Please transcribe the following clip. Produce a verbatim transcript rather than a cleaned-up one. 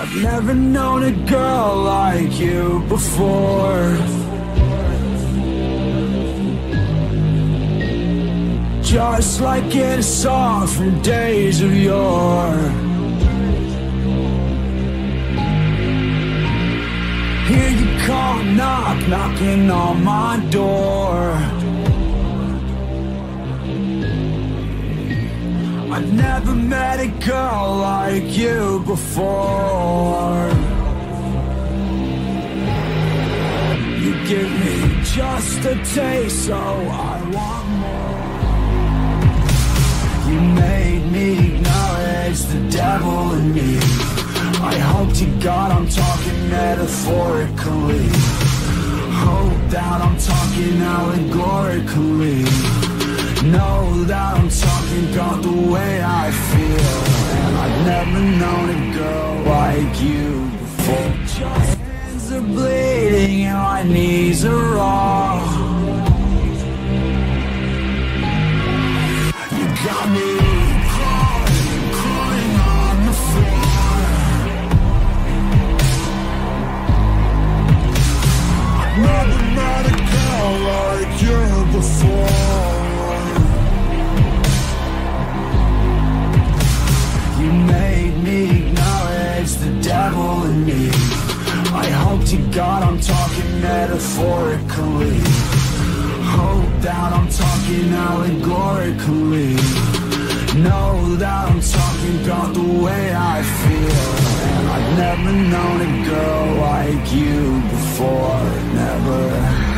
I've never known a girl like you before. Just like in a song from days of yore. Hear you call, knock, knocking on my door. I've never met a girl like you before. You give me just a taste, so I want more. You made me acknowledge the devil in me. I hope to God I'm talking metaphorically. Hope that I'm talking allegorically. Know that I'm talking about the way I feel. And I've never known a girl like you before. Just hands are bleeding and my knees are raw. You got me crawling, crawling on the floor. I've never met a girl like you before. You made me acknowledge the devil in me. I hope to God I'm talking metaphorically. Hope that I'm talking allegorically. Know that I'm talking about the way I feel. And I've never known a girl like you before. Never.